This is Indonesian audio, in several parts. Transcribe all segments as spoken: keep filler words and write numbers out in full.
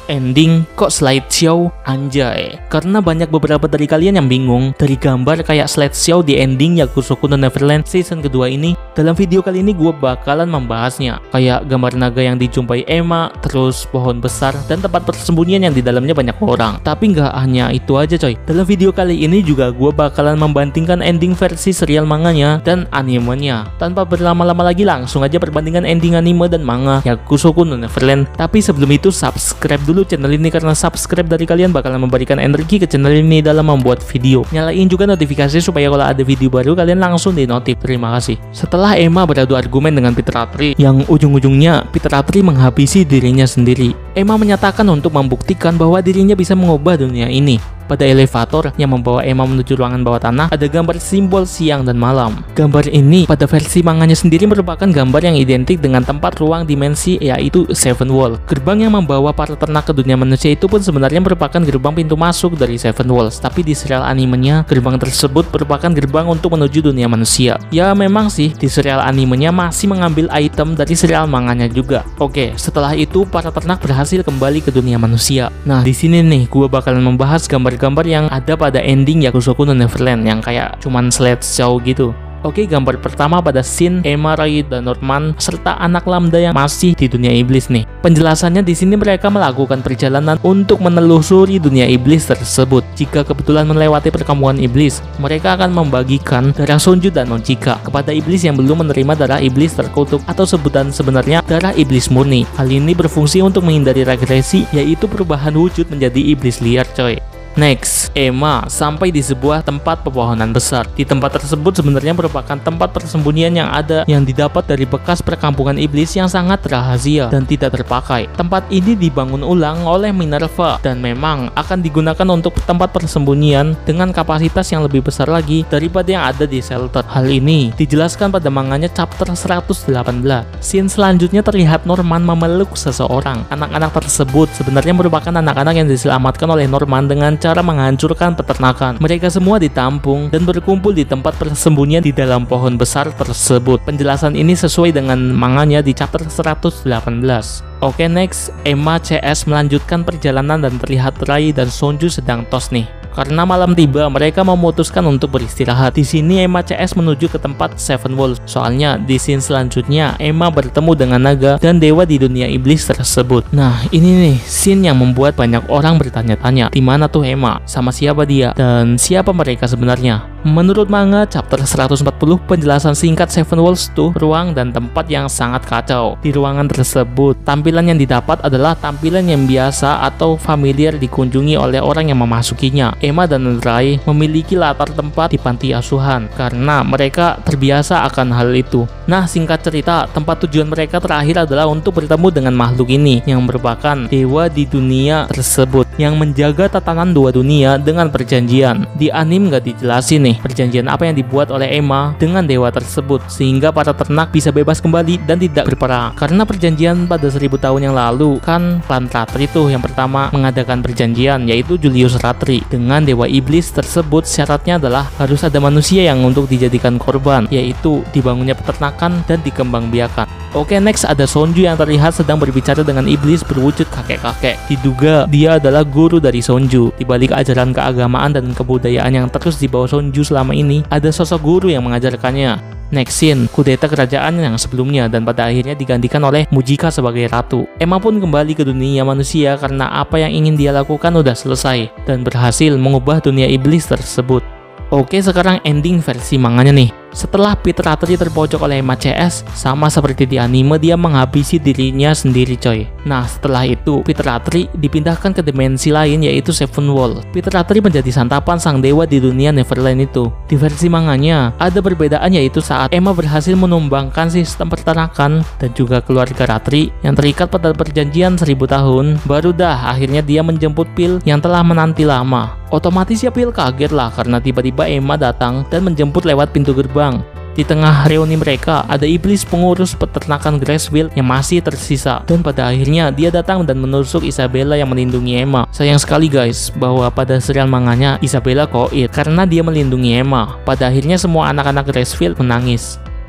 ending kok slideshow anjay. Karena banyak beberapa dari kalian yang bingung dari gambar kayak slideshow di ending Yakusoku no Neverland season kedua ini. Dalam video kali ini gue bakalan membahasnya, kayak gambar naga yang dijumpai Emma, terus pohon besar dan tempat persembunyian yang di dalamnya banyak orang. Tapi nggak hanya itu aja coy, dalam video kali ini juga gue bakalan membandingkan ending versi serial manganya dan animenya. Tanpa berlama-lama lagi, langsung aja perbandingan ending anime dan manga Yakusoku no Neverland. Tapi sebelum itu subscribe dulu channel ini, karena subscribe dari kalian bakalan memberikan energi ke channel ini dalam membuat video. Nyalain juga notifikasi supaya kalau ada video baru kalian langsung di notif. Terima kasih. Setelah Emma beradu argumen dengan Peter Atri, yang ujung-ujungnya Peter Atri menghabisi dirinya sendiri, Emma menyatakan untuk membuktikan bahwa dirinya bisa mengubah dunia ini. Pada elevator yang membawa Emma menuju ruangan bawah tanah, ada gambar simbol siang dan malam. Gambar ini pada versi manganya sendiri merupakan gambar yang identik dengan tempat ruang dimensi, yaitu Seven Wall. Gerbang yang membawa para ternak ke dunia manusia itu pun sebenarnya merupakan gerbang pintu masuk dari Seven Walls. Tapi di serial animenya, gerbang tersebut merupakan gerbang untuk menuju dunia manusia. Ya memang sih, di serial animenya masih mengambil item dari serial manganya juga. Oke, setelah itu para ternak berhasil kembali ke dunia manusia. Nah, di sini nih gue bakalan membahas gambar gambar yang ada pada ending Yakusoku no Neverland yang kayak cuman slideshow gitu. Oke, gambar pertama pada scene Emma, Ray, dan Norman serta anak Lambda yang masih di dunia iblis nih. Penjelasannya di sini mereka melakukan perjalanan untuk menelusuri dunia iblis tersebut. Jika kebetulan melewati perkampungan iblis, mereka akan membagikan darah Sonju dan Nojika kepada iblis yang belum menerima darah iblis terkutuk, atau sebutan sebenarnya darah iblis murni. Hal ini berfungsi untuk menghindari regresi, yaitu perubahan wujud menjadi iblis liar coy. Next, Emma sampai di sebuah tempat pepohonan besar. Di tempat tersebut sebenarnya merupakan tempat persembunyian yang ada yang didapat dari bekas perkampungan iblis yang sangat rahasia dan tidak terpakai. Tempat ini dibangun ulang oleh Minerva dan memang akan digunakan untuk tempat persembunyian dengan kapasitas yang lebih besar lagi daripada yang ada di shelter. Hal ini dijelaskan pada manganya chapter seratus delapan belas. Scene selanjutnya terlihat Norman memeluk seseorang. Anak-anak tersebut sebenarnya merupakan anak-anak yang diselamatkan oleh Norman dengan cara menghancurkan peternakan. Mereka semua ditampung dan berkumpul di tempat persembunyian di dalam pohon besar tersebut. Penjelasan ini sesuai dengan manganya di chapter seratus delapan belas. Oke, next, Emma C S melanjutkan perjalanan dan terlihat Rai dan Sonju sedang tos nih. Karena malam tiba, mereka memutuskan untuk beristirahat. Di sini Emma C S menuju ke tempat Seven Walls. Soalnya di scene selanjutnya Emma bertemu dengan naga dan dewa di dunia iblis tersebut. Nah, ini nih scene yang membuat banyak orang bertanya-tanya, di mana tuh Emma, sama siapa dia, dan siapa mereka sebenarnya. Menurut manga chapter seratus empat puluh, penjelasan singkat Seven Walls tuh ruang dan tempat yang sangat kacau. Di ruangan tersebut, tampilan yang didapat adalah tampilan yang biasa atau familiar dikunjungi oleh orang yang memasukinya. Emma dan Rai memiliki latar tempat di panti asuhan karena mereka terbiasa akan hal itu. Nah, singkat cerita, tempat tujuan mereka terakhir adalah untuk bertemu dengan makhluk ini yang merupakan dewa di dunia tersebut yang menjaga tatanan dua dunia dengan perjanjian. Di anime nggak dijelasin nih perjanjian apa yang dibuat oleh Emma dengan dewa tersebut sehingga para ternak bisa bebas kembali dan tidak berperang. Karena perjanjian pada seribu tahun yang lalu kan klan Ratri tuh yang pertama mengadakan perjanjian, yaitu Julius Ratri dengan dewa iblis tersebut. Syaratnya adalah harus ada manusia yang untuk dijadikan korban, yaitu dibangunnya peternakan dan dikembangbiakan. Oke, next ada Sonju yang terlihat sedang berbicara dengan iblis berwujud kakek-kakek. Diduga dia adalah guru dari Sonju. Di balik ajaran keagamaan dan kebudayaan yang terus dibawa Sonju selama ini, ada sosok guru yang mengajarkannya. Next scene, kudeta kerajaan yang sebelumnya dan pada akhirnya digantikan oleh Mujika sebagai ratu. Emma pun kembali ke dunia manusia karena apa yang ingin dia lakukan udah selesai dan berhasil mengubah dunia iblis tersebut. Oke, sekarang ending versi manganya nih. Setelah Peter Atri terpojok oleh Emma C S, sama seperti di anime, dia menghabisi dirinya sendiri coy. Nah, setelah itu Peter Atri dipindahkan ke dimensi lain, yaitu Seven Wall. Peter Atri menjadi santapan sang dewa di dunia Neverland itu. Di versi manganya ada perbedaan, yaitu saat Emma berhasil menumbangkan sistem peternakan dan juga keluarga Ratri yang terikat pada perjanjian seribu tahun, baru dah akhirnya dia menjemput Pil yang telah menanti lama. Otomatis ya Pil kaget lah karena tiba-tiba Emma datang dan menjemput lewat pintu gerbang. Di tengah reuni mereka, ada iblis pengurus peternakan Grassville yang masih tersisa. Dan pada akhirnya dia datang dan menusuk Isabella yang melindungi Emma. Sayang sekali guys, bahwa pada serial manganya Isabella koit karena dia melindungi Emma. Pada akhirnya semua anak-anak Grassville menangis.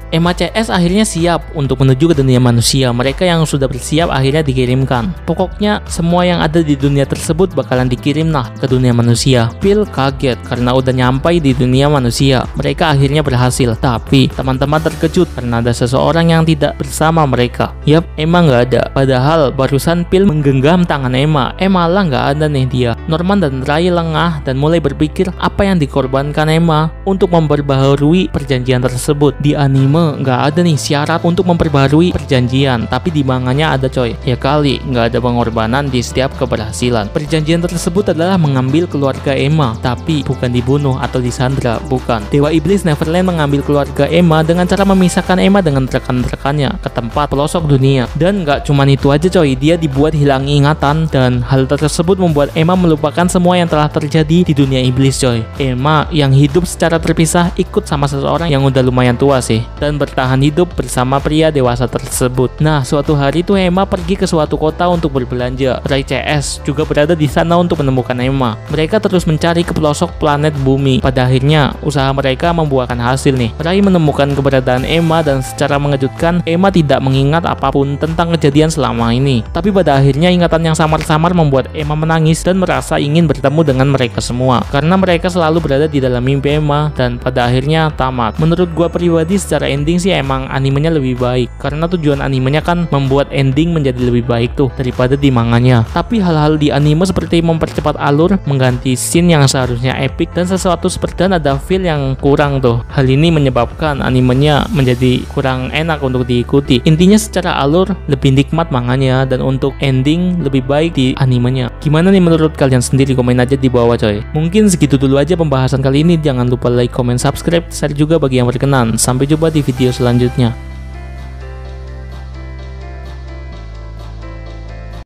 Emma C S akhirnya siap untuk menuju ke dunia manusia. Mereka yang sudah bersiap akhirnya dikirimkan. Pokoknya semua yang ada di dunia tersebut bakalan dikirim nah ke dunia manusia. Phil kaget karena udah nyampai di dunia manusia. Mereka akhirnya berhasil. Tapi teman-teman terkejut karena ada seseorang yang tidak bersama mereka. Yap, Emma nggak ada. Padahal barusan Phil menggenggam tangan Emma. Emma lah nggak ada nih dia. Norman dan Ray lengah dan mulai berpikir apa yang dikorbankan Emma untuk memperbaharui perjanjian tersebut. Di anime nggak ada nih syarat untuk memperbaharui perjanjian, tapi di manganya ada coy. Ya kali nggak ada pengorbanan di setiap keberhasilan. Perjanjian tersebut adalah mengambil keluarga Emma, tapi bukan dibunuh atau disandra, bukan. Dewa Iblis Neverland mengambil keluarga Emma dengan cara memisahkan Emma dengan rekan-rekannya ke tempat pelosok dunia. Dan nggak cuma itu aja coy, dia dibuat hilang ingatan dan hal tersebut membuat Emma melupakan semua yang telah terjadi di dunia iblis coy. Emma yang hidup secara terpisah ikut sama seseorang yang udah lumayan tua sih dan bertahan hidup bersama pria dewasa tersebut. Nah, suatu hari tuh Emma pergi ke suatu kota untuk berbelanja. Ray C S juga berada di sana untuk menemukan Emma. Mereka terus mencari ke pelosok planet bumi. Pada akhirnya, usaha mereka membuahkan hasil nih. Ray menemukan keberadaan Emma dan secara mengejutkan, Emma tidak mengingat apapun tentang kejadian selama ini. Tapi pada akhirnya ingatan yang samar-samar membuat Emma menangis dan merasa ingin bertemu dengan mereka semua. Karena mereka selalu berada di dalam mimpi Emma dan pada akhirnya tamat. Menurut gua pribadi secara ending sih emang animenya lebih baik. Karena tujuan animenya kan membuat ending menjadi lebih baik tuh daripada di manganya. Tapi hal-hal di anime seperti mempercepat alur, mengganti scene yang seharusnya epic dan sesuatu seperti ada feel yang kurang tuh. Hal ini menyebabkan animenya menjadi kurang enak untuk diikuti. Intinya secara alur lebih nikmat manganya dan untuk ending lebih baik di animenya. Gimana nih menurut kalian sendiri? Komen aja di bawah coy. Mungkin segitu dulu aja pembahasan kali ini. Jangan lupa like, comment, subscribe, share juga bagi yang berkenan. Sampai jumpa di video selanjutnya.